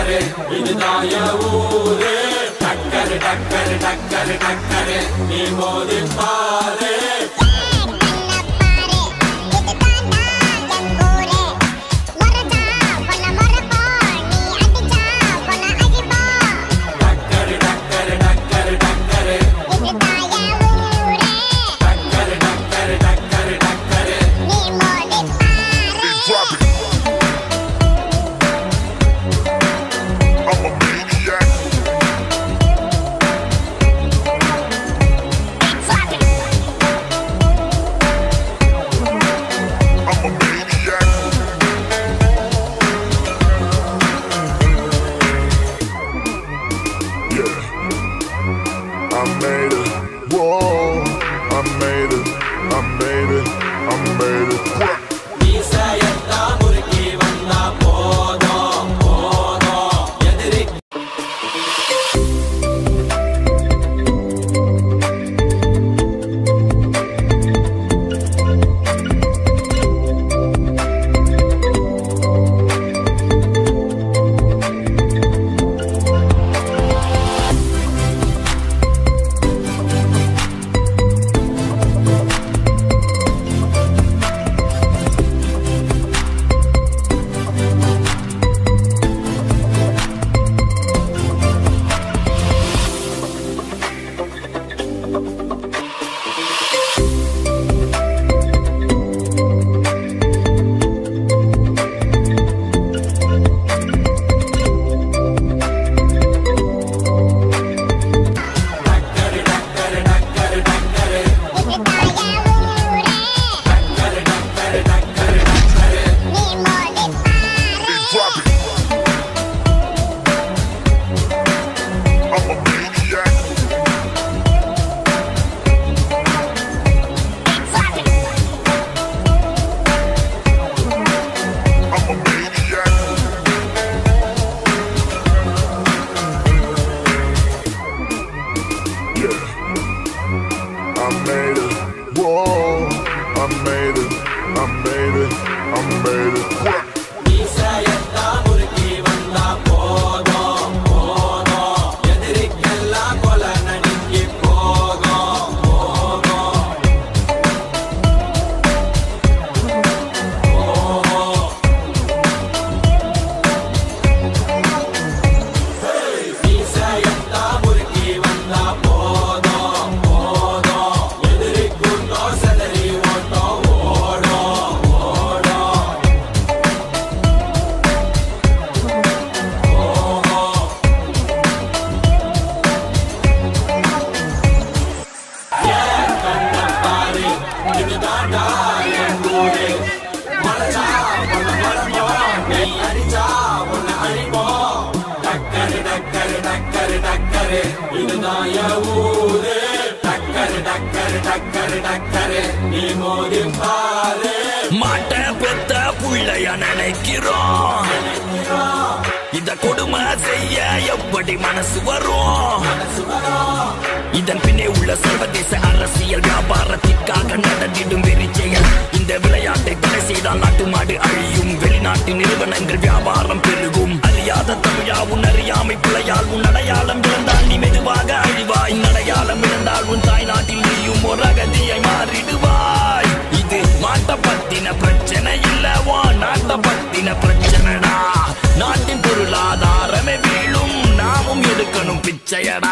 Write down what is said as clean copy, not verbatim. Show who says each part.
Speaker 1: டக்கரு இதுதான் என் ஊரு டக்கரு டக்கரு டக்கரு டக்கரு நீ மோதி பாரு
Speaker 2: மாட்ட பெத்த புள்ளைய நினைக்கிறோம் இத கொடுமை செய்ய எப்படி மனசு வரும் இதன் பின்னே உள்ள சர்வதேச அரசியல் வியாபாரத்திற்காக நடந்திடும் வெறிச்செயல் இந்த விளையாட்டை தடை செய்தால் நாட்டு மாடு அழியும் வெளிநாட்டு நிறுவனங்கள் வியாபாரம் பெருகும் அறியாத தமிழா உன் அறியாமை பிள்ளையால் உன் அடையாளம் இழந்தால் நீ மெதுவாக அழிவாய் அடையாளம் இழந்தால் உன் தாய் நாட்டில் நீயும் ஒரு அகதியை மாறிடுவாய் இது மாட்ட பத்தின பிரச்சனை இல்லவா நாட்ட பத்தின பிரச்சனைடா நாட்டின் பொருளாதாரமே வீழும் நாமும் எடுக்கணும் பிச்சையடா